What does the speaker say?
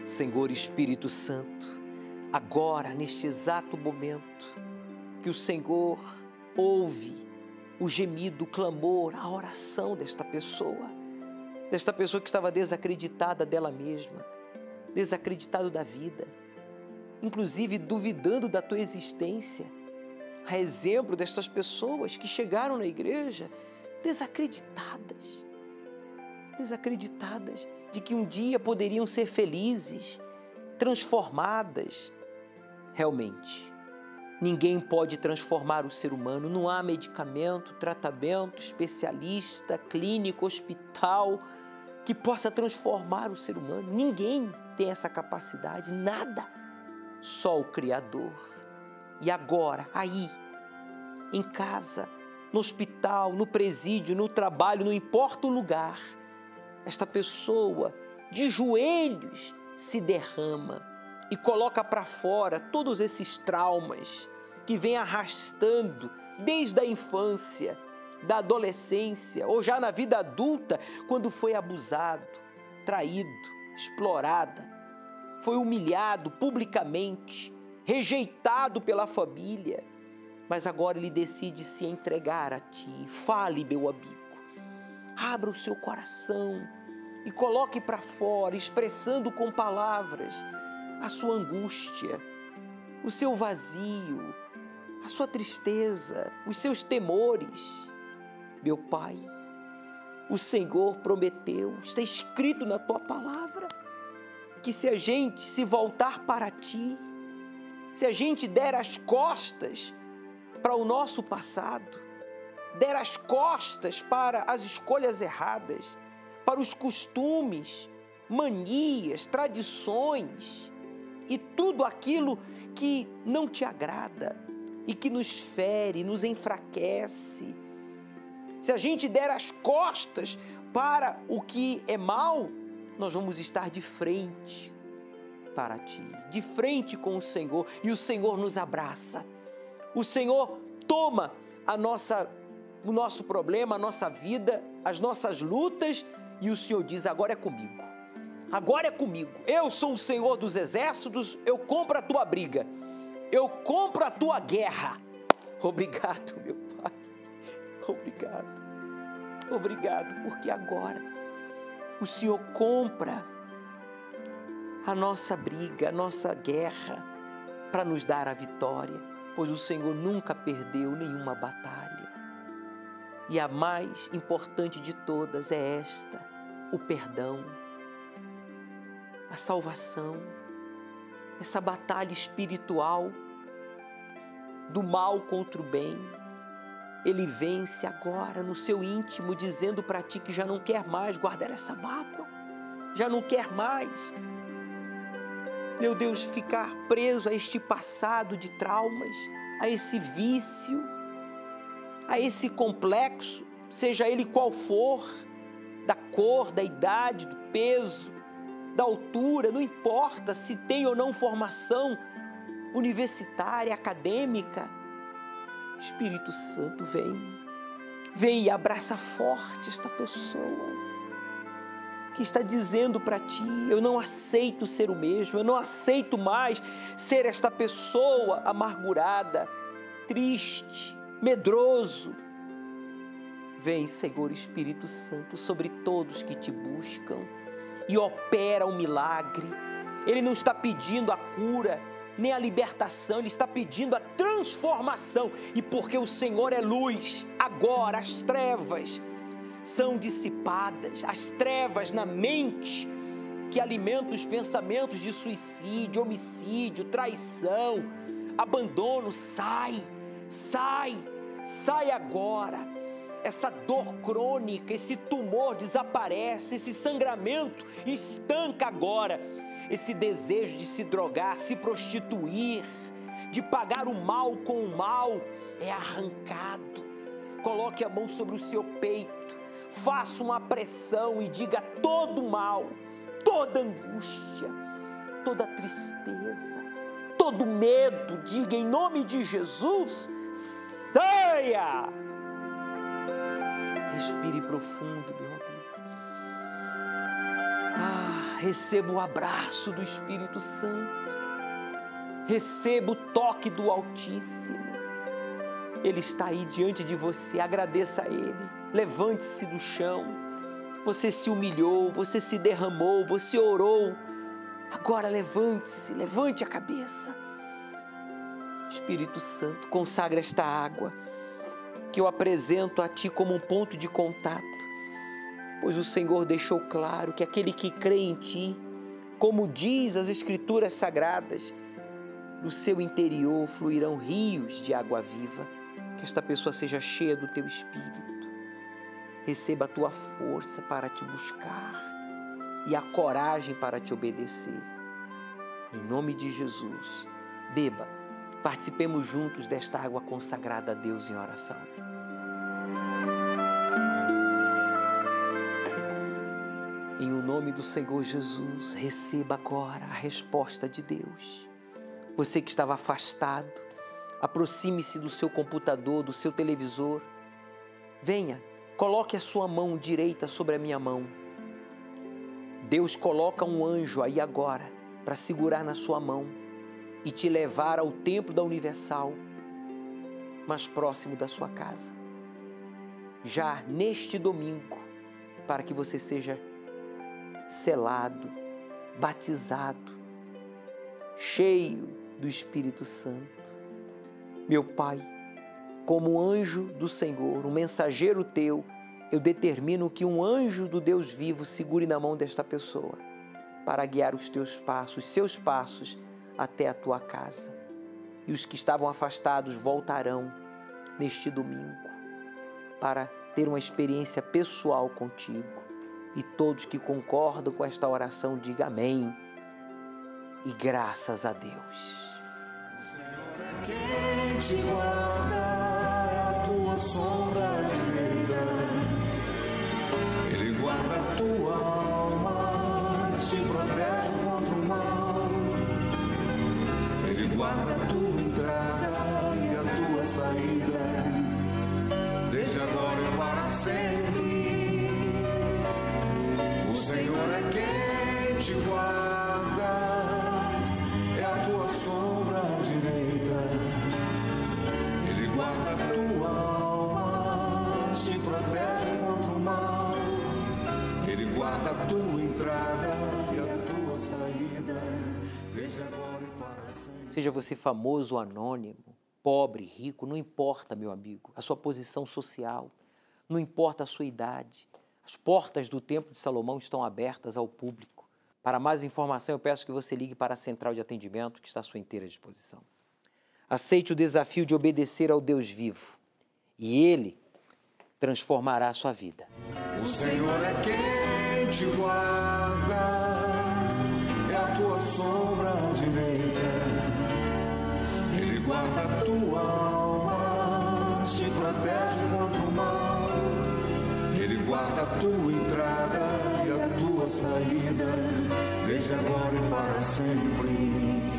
Senhor Espírito Santo, agora, neste exato momento, que o Senhor ouve o gemido, o clamor, a oração desta pessoa que estava desacreditada dela mesma, desacreditada da vida, inclusive duvidando da tua existência. A exemplo destas pessoas que chegaram na igreja desacreditadas de que um dia poderiam ser felizes, transformadas. Realmente, ninguém pode transformar o ser humano, não há medicamento, tratamento, especialista, clínico, hospital que possa transformar o ser humano. Ninguém tem essa capacidade, nada, só o Criador. E agora, aí, em casa, no hospital, no presídio, no trabalho, não importa o lugar, esta pessoa de joelhos se derrama e coloca para fora todos esses traumas que vem arrastando desde a infância, da adolescência ou já na vida adulta, quando foi abusado, traído, explorada, foi humilhado publicamente, rejeitado pela família, mas agora ele decide se entregar a ti. Fale, meu amigo, abra o seu coração e coloque para fora, expressando com palavras a sua angústia, o seu vazio, a sua tristeza, os seus temores. Meu Pai, o Senhor prometeu, está escrito na tua palavra, que se a gente se voltar para ti, se a gente der as costas para o nosso passado, der as costas para as escolhas erradas, para os costumes, manias, tradições e tudo aquilo que não te agrada e que nos fere, nos enfraquece, se a gente der as costas para o que é mal, nós vamos estar de frente para ti, de frente com o Senhor, e o Senhor nos abraça. O Senhor toma o nosso problema, a nossa vida, as nossas lutas, e o Senhor diz: agora é comigo. Agora é comigo. Eu sou o Senhor dos exércitos, eu compro a tua briga. Eu compro a tua guerra. Obrigado, meu Pai. Obrigado. Obrigado, porque agora o Senhor compra a nossa briga, a nossa guerra, para nos dar a vitória, pois o Senhor nunca perdeu nenhuma batalha. E a mais importante de todas é esta: o perdão, a salvação, essa batalha espiritual do mal contra o bem. Ele vence agora no seu íntimo, dizendo para ti que já não quer mais guardar essa mágoa, já não quer mais, meu Deus, ficar preso a este passado de traumas, a esse vício, a esse complexo, seja ele qual for, da cor, da idade, do peso, da altura, não importa se tem ou não formação universitária, acadêmica. Espírito Santo, vem e abraça forte esta pessoa que está dizendo para ti: eu não aceito ser o mesmo, eu não aceito mais ser esta pessoa amargurada, triste, medroso. Vem, Senhor Espírito Santo, sobre todos que te buscam e opera o milagre. Ele não está pedindo a cura, nem a libertação, ele está pedindo a transformação. E porque o Senhor é luz, agora as trevas são dissipadas, as trevas na mente que alimentam os pensamentos de suicídio, homicídio, traição, abandono, sai agora. Essa dor crônica, esse tumor desaparece, esse sangramento estanca agora. Esse desejo de se drogar, se prostituir, de pagar o mal com o mal, é arrancado. Coloque a mão sobre o seu peito, faça uma pressão e diga: todo mal, toda angústia, toda tristeza, todo medo, diga em nome de Jesus: saia! Respire profundo, meu amigo. receba o abraço do Espírito Santo. Receba o toque do Altíssimo. Ele está aí diante de você, agradeça a Ele. Levante-se do chão. Você se humilhou, você se derramou, você orou. Agora levante-se, levante a cabeça. Espírito Santo, consagra esta água que eu apresento a Ti como um ponto de contato, pois o Senhor deixou claro que aquele que crê em Ti, como diz as Escrituras Sagradas, do seu interior fluirão rios de água viva. Que esta pessoa seja cheia do Teu Espírito. Receba a Tua força para Te buscar e a coragem para Te obedecer. Em nome de Jesus, beba, participemos juntos desta água consagrada a Deus em oração. Em o nome do Senhor Jesus, receba agora a resposta de Deus. Você que estava afastado, aproxime-se do seu computador, do seu televisor. Venha, coloque a sua mão direita sobre a minha mão. Deus coloca um anjo aí agora para segurar na sua mão e te levar ao templo da Universal, mais próximo da sua casa. Já neste domingo, para que você seja selado, batizado, cheio do Espírito Santo. Meu Pai, como anjo do Senhor, um mensageiro Teu, eu determino que um anjo do Deus vivo segure na mão desta pessoa para guiar os Teus passos, seus passos até a Tua casa. E os que estavam afastados voltarão neste domingo para ter uma experiência pessoal contigo. E todos que concordam com esta oração, digam amém e graças a Deus. Quem te guarda é a tua sombra direita. Ele guarda a tua alma, te protege contra o mal. Ele guarda a tua entrada e a tua saída, desde agora e para sempre. O Senhor é quem te guarda, é a tua sombra direita. Ele guarda a tua alma, te protege contra o mal. Ele guarda a tua entrada e a tua saída, desde agora e para sempre. Seja você famoso ou anônimo, pobre, rico, não importa, meu amigo, a sua posição social, não importa a sua idade. As portas do Templo de Salomão estão abertas ao público. Para mais informação, eu peço que você ligue para a central de atendimento que está à sua inteira disposição. Aceite o desafio de obedecer ao Deus vivo e Ele transformará a sua vida. O Senhor é quem te guarda, é a tua sombra direita. Ele guarda a tua alma, te protege contra o mal. Ele guarda a tua entrada e a tua saída, desde agora e para sempre.